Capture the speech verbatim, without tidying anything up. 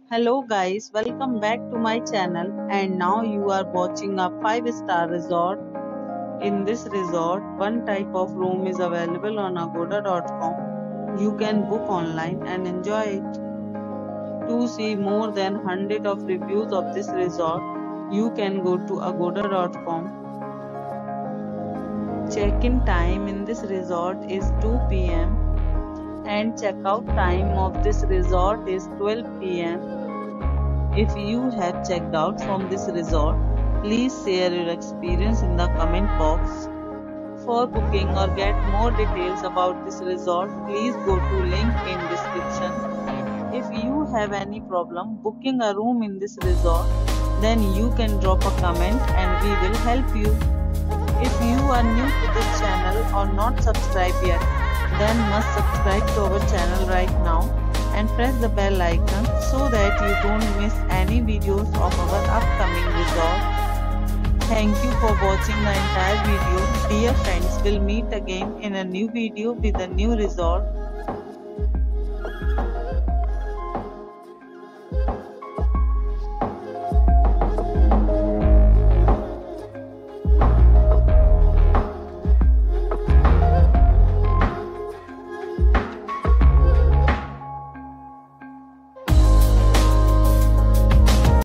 Hello guys, welcome back to my channel and now you are watching a five star resort. In this resort, one type of room is available on agoda dot com. You can book online and enjoy it. To see more than one hundred of reviews of this resort, you can go to agoda dot com. Check-in time in this resort is two p m and check-out time of this resort is twelve p m If you have checked out from this resort, please share your experience in the comment box. For booking or get more details about this resort, please go to link in description. If you have any problem booking a room in this resort, then you can drop a comment and we will help you. If you are new to this channel or not subscribed yet, then must subscribe to our channel right now and press the bell icon so that you don't miss any videos of our upcoming resort. Thank you for watching the entire video. Dear friends, we'll meet again in a new video with a new resort.